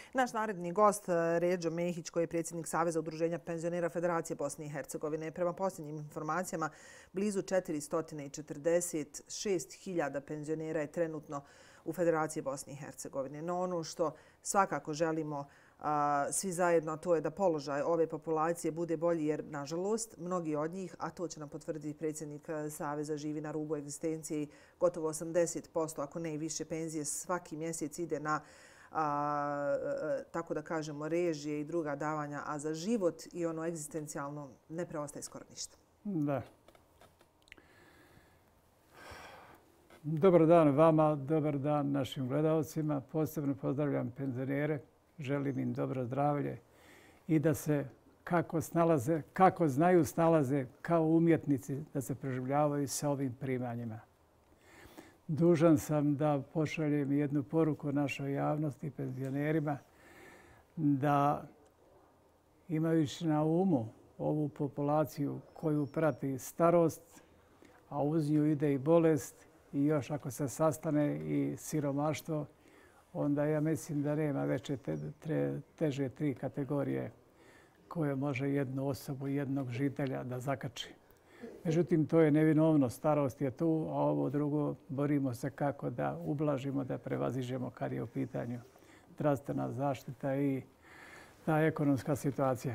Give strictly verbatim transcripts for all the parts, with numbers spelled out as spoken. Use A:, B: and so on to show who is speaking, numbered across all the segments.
A: Naš naredni gost, Redžo Mehić, koji je predsjednik Saveza udruženja penzionera Federacije Bosne i Hercegovine. Prema posljednjim informacijama, blizu četiristo četrdeset šest hiljada penzionera je trenutno u Federaciji Bosne i Hercegovine. No ono što svakako želimo svi zajedno, to je da položaj ove populacije bude bolji, jer, nažalost, mnogi od njih, a to će nam potvrditi predsjednik Saveza, živi na rubu egzistencije i gotovo osamdeset posto, ako ne i više, penzije svaki mjesec ide na, a, tako da kažemo, režije i druga davanja, a za život i ono egzistencijalno ne preostaje skoro ništa.
B: Da. Dobar dan vama, dobar dan našim gledalcima. Posebno pozdravljam penzionere. Želim im dobro zdravlje i da se kako snalaze, kako znaju snalaze kao umjetnici da se preživljavaju sa ovim primanjima. Dužan sam da pošaljem jednu poruku našoj javnosti i penzionerima da, imajući na umu ovu populaciju koju prati starost, a uz nju ide i bolest i još ako se sastane i siromaštvo, onda ja mislim da nema veće te, te, teže tri kategorije koje može jednu osobu, jednog žitelja da zakači. Međutim, to je nevinovno. Starost je tu, a ovo drugo borimo se kako da ublažimo, da prevaziđemo kad je u pitanju zdravstvena zaštita i ta ekonomska situacija.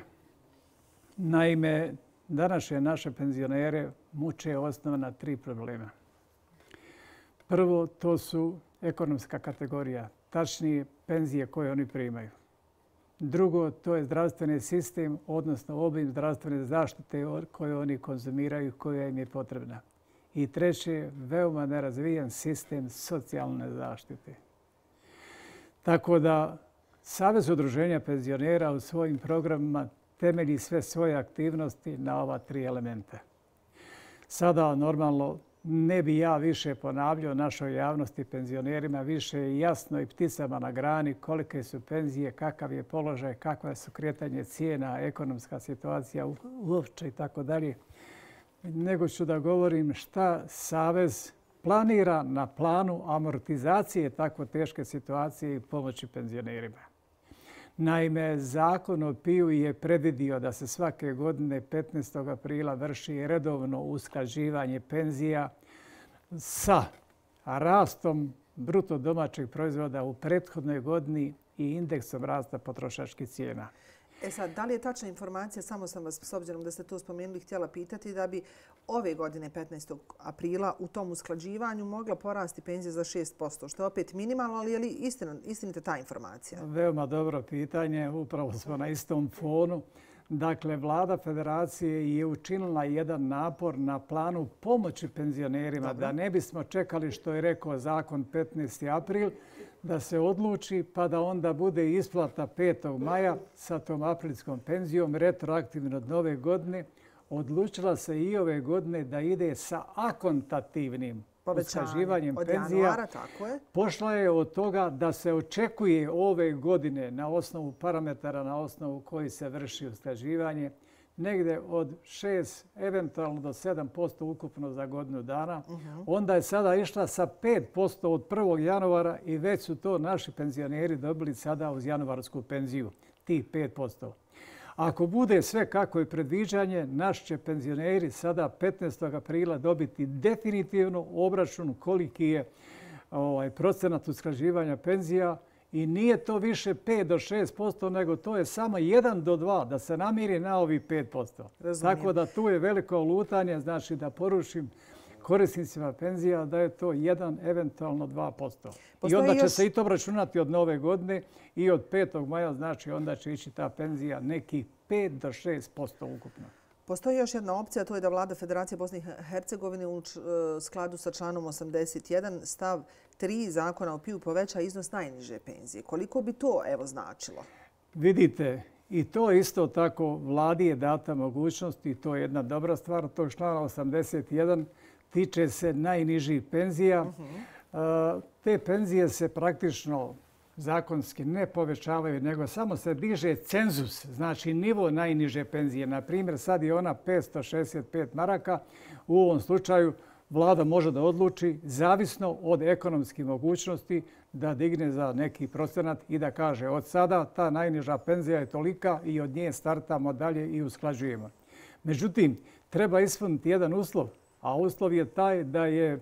B: Naime, današnje naše penzionere muče osnovna tri problema. Prvo, to su ekonomska kategorija, tačnije penzije koje oni primaju. Drugo, to je zdravstveni sistem, odnosno obim zdravstvene zaštite koje oni konzumiraju, koja im je potrebna. I treće, veoma nerazvijen sistem socijalne zaštite. Tako da Savez udruženja penzionera u svojim programima temelji sve svoje aktivnosti na ova tri elementa. Sada normalno ne bi ja više ponavljao našoj javnosti, penzionerima, više je jasno i pticama na grani kolike su penzije, kakav je položaj, kakva su kretanje cijena, ekonomska situacija uopće i tako dalje. Nego ću da govorim šta Savez planira na planu amortizacije tako teške situacije i pomoći penzionerima. Naime, Zakon o P I U je predvidio da se svake godine petnaestog aprila vrši redovno usklađivanje penzija sa rastom bruto domaćeg proizvoda u prethodnoj godini i indeksom rasta potrošačkih cijena.
A: E sad, da li je tačna informacija, samo sam vas, s obzirom da ste to spomenuli, htjela pitati da bi ove godine petnaestog aprila u tom usklađivanju mogla porasti penzija za šest posto, što je opet minimalno, ali je li istina, istinita ta informacija?
B: Veoma dobro pitanje, upravo smo na istom fonu. Dakle, Vlada Federacije je učinila jedan napor na planu pomoći penzionerima, dobro, da ne bismo čekali, što je rekao zakon, petnaesti april, da se odluči pa da onda bude isplata petog maja sa tom aprilskom penzijom retroaktivno od nove godine. Odlučila se i ove godine da ide sa akontativnim usklađivanjem penzija.
A: Januara, tako je.
B: Pošla je od toga da se očekuje ove godine na osnovu parametara na osnovu koji se vrši usklađivanje negdje od šest, eventualno do sedam posto ukupno za godinu dana. Uh-huh. Onda je sada išla sa pet posto od prvog januara i već su to naši penzioneri dobili sada uz januarsku penziju, tih pet posto. Ako bude sve kako je predviđanje, naši će penzioneri sada petnaestog aprila dobiti definitivno obračun koliki je ovaj, procenat usklađivanja penzija. I nije to više pet do šest posto, nego to je samo jedan do dva, da se namiri na ovih pet posto.
A: Razumijem.
B: Tako da tu je veliko lutanje, znači da poručim korisnicima penzija da je to jedan, eventualno dva posto. I onda će još... se i to obračunati od nove godine i od petog maja, znači onda će ići ta penzija neki pet do šest posto ukupno.
A: Postoji još jedna opcija, to je da Vlada Federacije Bosne i Hercegovine u skladu sa članom osamdeset jedan stav tri Zakona o P I U poveća iznos najniže penzije. Koliko bi to evo značilo?
B: Vidite, i to isto tako Vladi je data mogućnost i to je jedna dobra stvar. To člana osamdeset jedan tiče se najnižih penzija. Uh-huh. Te penzije se praktično zakonski ne povećavaju, nego samo se diže cenzus, znači nivo najniže penzije. Na primjer, sad je ona petsto šezdeset pet maraka. U ovom slučaju Vlada može da odluči, zavisno od ekonomskih mogućnosti, da digne za neki procenat i da kaže od sada ta najniža penzija je tolika i od nje startamo dalje i usklađujemo. Međutim, treba ispuniti jedan uslov, a uslov je taj da je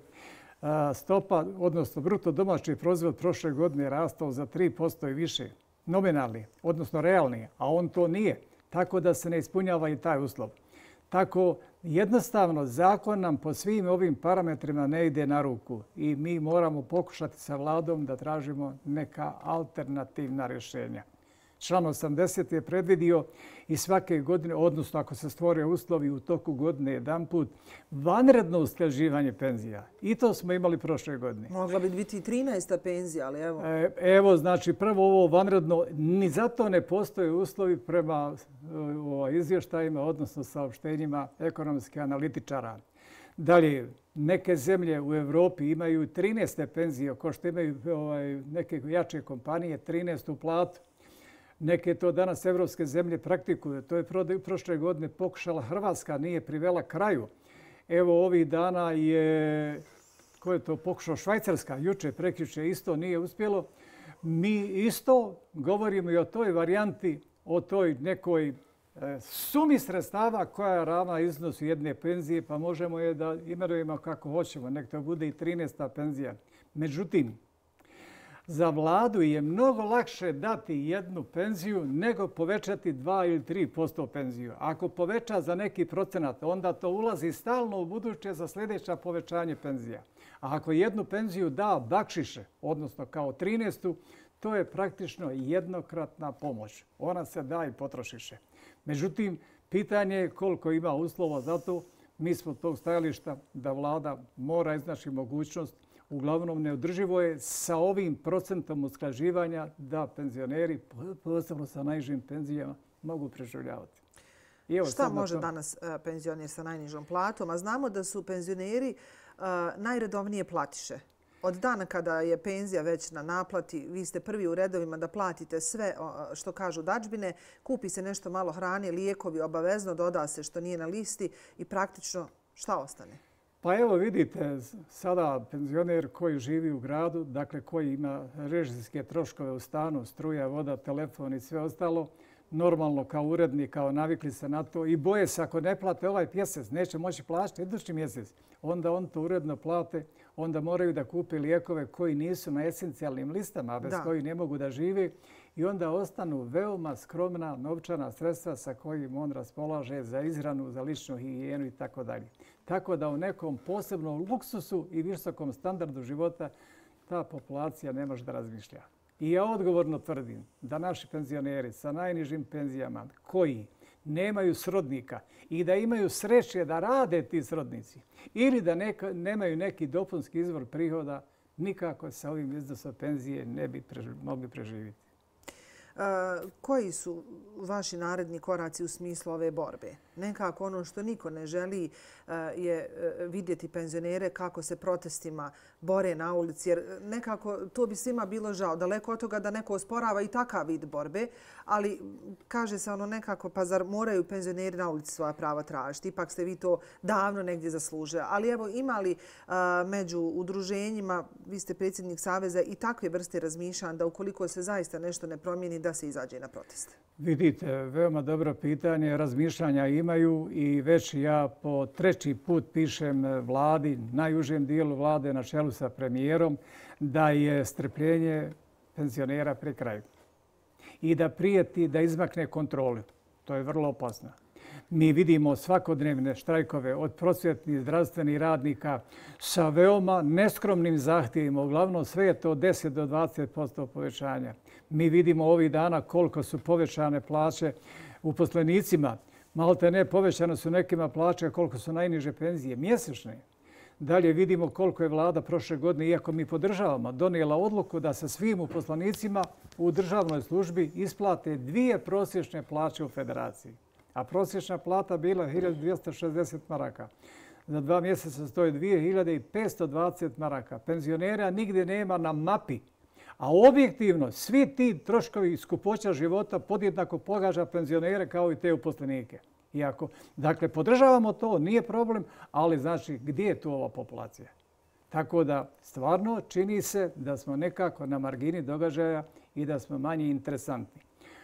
B: stopa, odnosno bruto domaći proizvod prošle godine rastao za tri posto i više, nominalni, odnosno realni, a on to nije, tako da se ne ispunjava i taj uslov. Tako jednostavno zakon nam po svim ovim parametrima ne ide na ruku i mi moramo pokušati sa vladom da tražimo neka alternativna rješenja. Član osamdeset je predvidio i svake godine, odnosno ako se stvore uslovi u toku godine jedanput, vanredno usklađivanje penzija. I to smo imali prošle godine.
A: Mogla bi biti i trinaesta penzija, ali evo.
B: Evo, znači prvo ovo vanredno, ni zato ne postoje uslovi prema izvještajima, odnosno saopštenjima ekonomskih analitičara. Dalje, neke zemlje u Evropi imaju trinaeste penzije, kao što imaju neke jače kompanije, trinaestu platu. Neke to danas evropske zemlje praktikuju. To je prošle godine pokušala Hrvatska, nije privela kraju. Evo ovih dana je, ko je to pokušao, Švajcarska, juče, prekjuče, isto nije uspjelo. Mi isto govorimo i o toj varijanti, o toj nekoj sumi sredstava koja je ravna iznosu jedne penzije, pa možemo je da imenujemo kako hoćemo. Nek to bude i trinaesta penzija. Međutim, za vladu je mnogo lakše dati jednu penziju nego povećati dva ili tri posto penziju. Ako poveća za neki procenat, onda to ulazi stalno u buduće za sljedeća povećanje penzija. A ako jednu penziju da bakšiše, odnosno kao trinaestu, to je praktično jednokratna pomoć. Ona se da i potrošiše. Međutim, pitanje je koliko ima uslova za to. Mi smo tog stajališta da vlada mora iznaći mogućnost. Uglavnom, neodrživo je sa ovim procentom usklađivanja da penzioneri, posebno sa najnižim penzijama, mogu preživljavati.
A: Šta može danas penzioner sa najnižom platom? A znamo da su penzioneri najredovnije platiše. Od dana kada je penzija već na naplati, vi ste prvi u redovima da platite sve što kažu dadžbine, kupi se nešto malo hrane, lijekovi obavezno, doda se što nije na listi i praktično šta ostane?
B: Pa evo vidite, sada penzioner koji živi u gradu, dakle koji ima režijske troškove u stanu, struja, voda, telefon i sve ostalo, normalno kao urednik, kao navikli se na to i boje se ako ne plate ovaj mjesec, neće moći plaćati idući mjesec, onda on to uredno plate, onda moraju da kupe lijekove koji nisu na esencijalnim listama, bez koji ne mogu da žive i onda ostanu veoma skromna novčana sredstva sa kojim on raspolaže za izhranu, za ličnu higijenu i tako dalje. Tako da u nekom posebnom luksusu i visokom standardu života ta populacija ne može da razmišlja. I ja odgovorno tvrdim da naši penzioneri sa najnižim penzijama koji nemaju srodnika i da imaju sreće da rade ti srodnici ili da neka, nemaju neki dopunski izvor prihoda, nikako sa ovim iznosom penzije ne bi preži, mogli preživjeti.
A: Koji su vaši naredni koraci u smislu ove borbe? Nekako ono što niko ne želi je vidjeti penzionere kako se protestima bore na ulici. Jer nekako to bi svima bilo žao. Daleko od toga da neko osporava i takav vid borbe, ali kaže se ono nekako, pa zar moraju penzioneri na ulici svoja prava tražiti? Ipak ste vi to davno negdje zaslužili. Ali evo, imali među udruženjima, vi ste predsjednik Saveza, i takve vrste razmišljanja da ukoliko se zaista nešto ne promijeni, da se izađe na proteste?
B: Vidite, veoma dobro pitanje. Razmišljanja imaju i već ja po treći put pišem vladi, najužem dijelu vlade na čelu sa premijerom, da je strpljenje penzionera pri kraju i da prijeti da izmakne kontroli. To je vrlo opasno. Mi vidimo svakodnevne štrajkove od prosvjetnih zdravstvenih radnika sa veoma neskromnim zahtjevima. Uglavnom sve je to deset do dvadeset posto povećanja. Mi vidimo ovih dana koliko su povećane plaće uposlenicima. Malte ne, povećane su nekima plaće koliko su najniže penzije mjesečne. Dalje vidimo koliko je vlada prošle godine, iako mi podržavamo, donijela odluku da se svim uposlenicima u državnoj službi isplate dvije prosječne plaće u federaciji. A prosječna plata bila hiljadu dvjesto šezdeset maraka. Za dva mjeseca stoji dvije hiljade petsto dvadeset maraka. Penzionera nigdje nema na mapi. A objektivno, svi ti troškovi skupoća života podjednako pogađa penzionere kao i te uposlenike. Iako, dakle, podržavamo to, nije problem, ali znači gdje je tu ova populacija? Tako da stvarno čini se da smo nekako na margini događaja i da smo manje interesantni.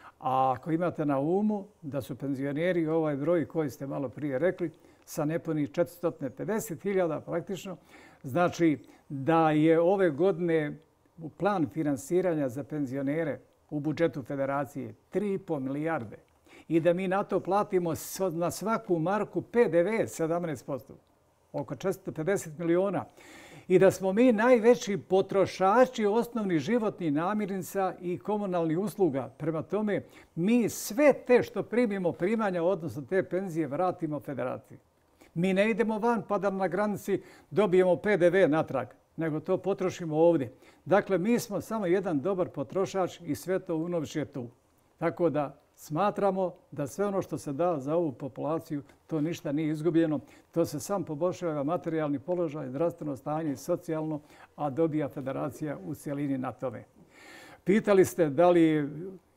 B: A ako imate na umu da su penzioneri ovaj broj koji ste malo prije rekli sa nepunih četiristo pedeset hiljada praktično, znači da je ove godine plan finansiranja za penzionere u budžetu federacije tri i po milijarde i da mi na to platimo na svaku marku P D V sedamnaest posto, oko četiristo pedeset miliona. I da smo mi najveći potrošači osnovnih životnih namirnica i komunalnih usluga. Prema tome, mi sve te što primimo primanja, odnosno te penzije, vratimo federaciji. Mi ne idemo van pa da na granici dobijemo P D V natrag, nego to potrošimo ovdje. Dakle, mi smo samo jedan dobar potrošač i sve to unovče tu. Tako da smatramo da sve ono što se da za ovu populaciju, to ništa nije izgubljeno. To se sam poboljšava materijalni položaj, zdravstveno stanje i socijalno, a dobija federacija u cijelini na tome. Pitali ste da li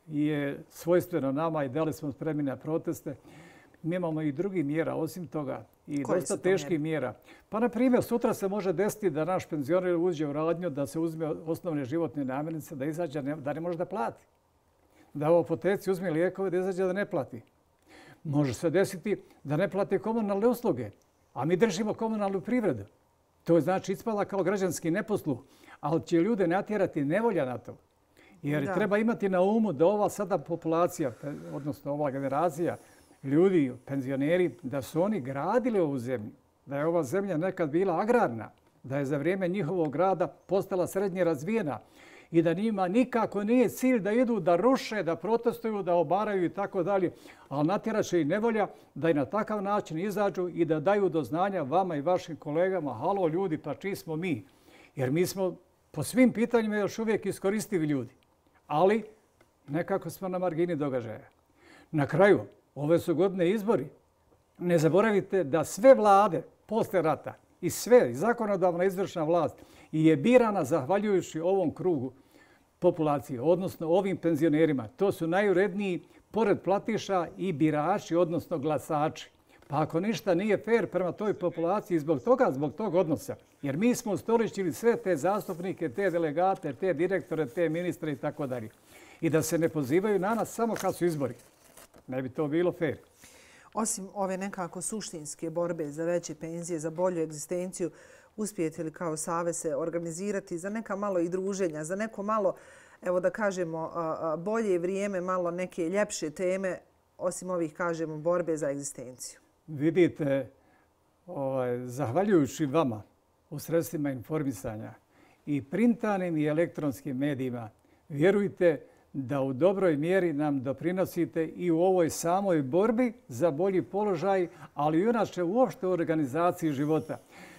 B: je svojstveno nama i da li smo spremni na proteste. Mi imamo i drugih mjera, osim toga, i dosta teških mjera. Pa, na primjer, sutra se može desiti da naš penzioner uđe u radnju, da se uzme osnovne životne namirnice, da izađe, da ne može da plati. Da u apoteci uzme lijekove, da izađe da ne plati. Može se desiti da ne plati komunalne usluge, a mi držimo komunalnu privredu. To je znači ispala kao građanski neposluh, ali će ljude natjerati nevolja na to. Jer treba imati na umu da ova sada populacija, odnosno ova generacija ljudi, penzioneri, da su oni gradili ovu zemlju, da je ova zemlja nekad bila agrarna, da je za vrijeme njihovog rada postala srednje razvijena i da njima nikako nije cilj da idu, da ruše, da protestuju, da obaraju i tako dalje, ali natjerat će i nevolja da i na takav način izađu i da daju do znanja vama i vašim kolegama, halo ljudi, pa čiji smo mi? Jer mi smo po svim pitanjima još uvijek iskoristivi ljudi, ali nekako smo na margini događaja. Na kraju, ove su godine izbori. Ne zaboravite da sve vlade posle rata i sve zakonodavna izvršna vlast je birana zahvaljujući ovom krugu populacije, odnosno ovim penzionerima. To su najuredniji pored platiša i birači, odnosno glasači. Pa ako ništa nije fair prema toj populaciji zbog toga, zbog tog odnosa, jer mi smo ustoličili sve te zastupnike, te delegate, te direktore, te ministre i tako dalje. I da se ne pozivaju na nas samo kad su izbori. Ne bi to bilo fair.
A: Osim ove nekako suštinske borbe za veće penzije, za bolju egzistenciju, uspijete li kao savez se organizirati za neka malo i druženja, za neko malo, evo da kažemo, bolje vrijeme, malo neke ljepše teme, osim ovih, kažemo, borbe za egzistenciju?
B: Vidite, ovaj, zahvaljujući vama u sredstvima informisanja i printanim i elektronskim medijima, vjerujte da u dobroj mjeri nam doprinosite i u ovoj samoj borbi za bolji položaj, ali i inače uopšte u organizaciji života.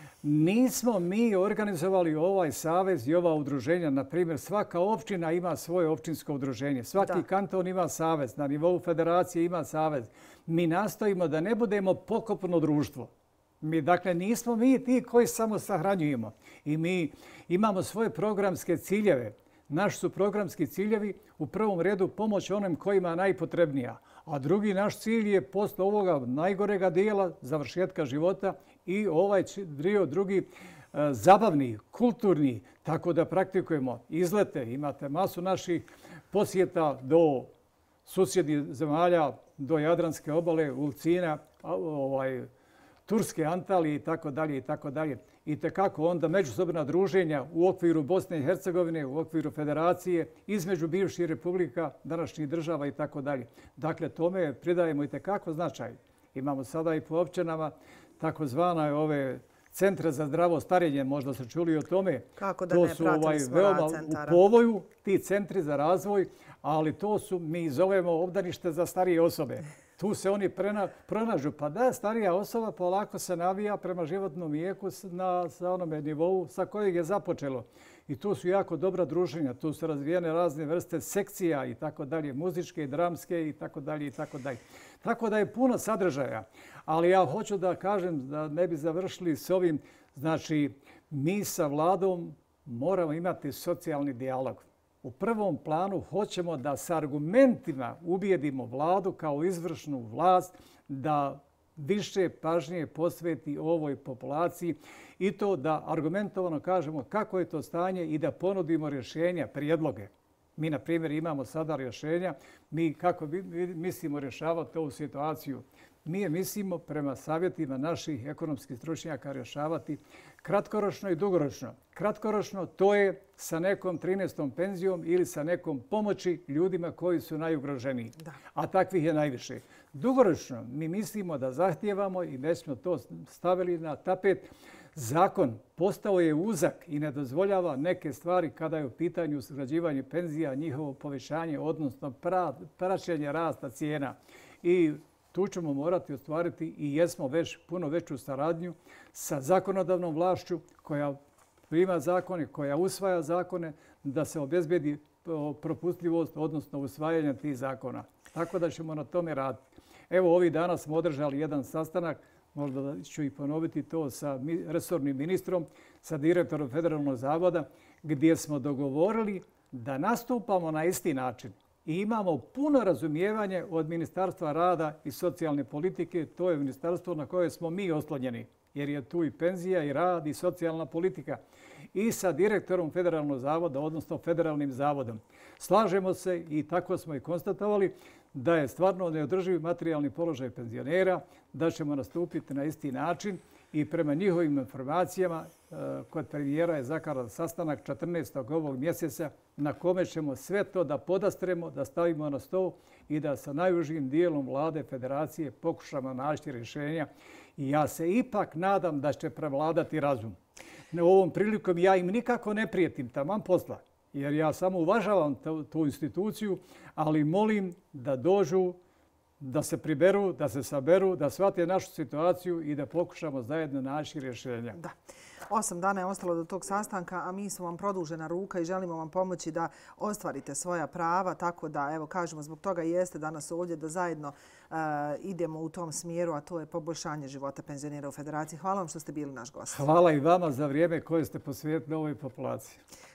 B: Nismo mi organizovali ovaj savez i ova udruženja. Na primjer, svaka općina ima svoje općinsko udruženje. Svaki kanton ima savez. Na nivou federacije ima savez. Mi nastojimo da ne budemo pokopno društvo. Mi, dakle, nismo mi ti koji samo sahranjujemo. I mi imamo svoje programske ciljeve. Naši su programski ciljevi u prvom redu pomoć onim kojima je najpotrebnija. A drugi naš cilj je posle ovoga najgorega dijela, završetka života, i ovaj dio drugi zabavni, kulturni, tako da praktikujemo izlete. Imate masu naših posjeta do susjednih zemalja, do Jadranske obale, Ulcina, ovaj, Turske Antalije i tako dalje i tako dalje. I tekako onda međusobna druženja u okviru Bosne i Hercegovine, u okviru federacije, između bivših republika, današnjih država i tako dalje. Dakle, tome pridajemo i tekako značaj. Imamo sada i po općinama takozvane ove centre za zdravo starenje, možda ste čuli o tome.
A: Kako da ne, pratili smo rad centara.
B: U povoju ti centri za razvoj, ali to su, mi zovemo obdanište za starije osobe. Tu se oni pronađu. Pa da, starija osoba polako se navija prema životnom vijeku na onome nivou sa kojeg je započelo. I tu su jako dobra druženja. Tu su razvijene razne vrste sekcija i tako dalje, muzičke, dramske i tako dalje i tako dalje. Tako da je puno sadržaja. Ali ja hoću da kažem da ne bi završili s ovim. Znači, mi sa vladom moramo imati socijalni dijalog. U prvom planu hoćemo da s argumentima ubijedimo vladu kao izvršnu vlast da više pažnje posveti ovoj populaciji i to da argumentovano kažemo kako je to stanje i da ponudimo rješenja, prijedloge. Mi, na primjer, imamo sada rješenja. Mi kako mislimo rješavati ovu situaciju? Mi je mislimo prema savjetima naših ekonomskih stručnjaka rješavati kratkoročno i dugoročno. Kratkoročno to je sa nekom trinaestom penzijom ili sa nekom pomoći ljudima koji su najugroženiji. Da. A takvih je najviše. Dugoročno mi mislimo da zahtijevamo i već smo to stavili na tapet. Zakon postao je uzak i ne dozvoljava neke stvari kada je u pitanju usklađivanje penzija, njihovo povećanje, odnosno praćenje rasta cijena. I tu ćemo morati ostvariti i jesmo već puno veću saradnju sa zakonodavnom vlašću koja prima zakone, koja usvaja zakone, da se obezbedi propustljivost, odnosno usvajanje tih zakona. Tako da ćemo na tome raditi. Evo, ovih dana smo održali jedan sastanak, možda ću i ponoviti to sa resornim ministrom, sa direktorom Federalnog zavoda, gdje smo dogovorili da nastupamo na isti način. I imamo puno razumijevanje od Ministarstva rada i socijalne politike. To je ministarstvo na koje smo mi oslonjeni, jer je tu i penzija i rad i socijalna politika. I sa direktorom Federalnog zavoda, odnosno Federalnim zavodom. Slažemo se i tako smo i konstatovali da je stvarno neodrživ materijalni položaj penzionera, da ćemo nastupiti na isti način i prema njihovim informacijama kod premijera je zakaran sastanak četrnaestog ovog mjeseca na kome ćemo sve to da podastremo, da stavimo na stol i da sa najužim dijelom vlade federacije pokušamo naći rješenja. I ja se ipak nadam da će prevladati razum. Na ovom prilikom ja im nikako ne prijetim, taman posla, jer ja samo uvažavam tu instituciju, ali molim da dođu, da se priberu, da se saberu, da shvate našu situaciju i da pokušamo zajedno naći rješenja.
A: Da. Osam dana je ostalo do tog sastanka, a mi smo vam produžena ruka i želimo vam pomoći da ostvarite svoja prava. Tako da, evo, kažemo, zbog toga i jeste danas ovdje da zajedno uh, idemo u tom smjeru, a to je poboljšanje života penzionera u Federaciji. Hvala vam što ste bili naš gost.
B: Hvala i vama za vrijeme koje ste posvetili ovoj populaciji.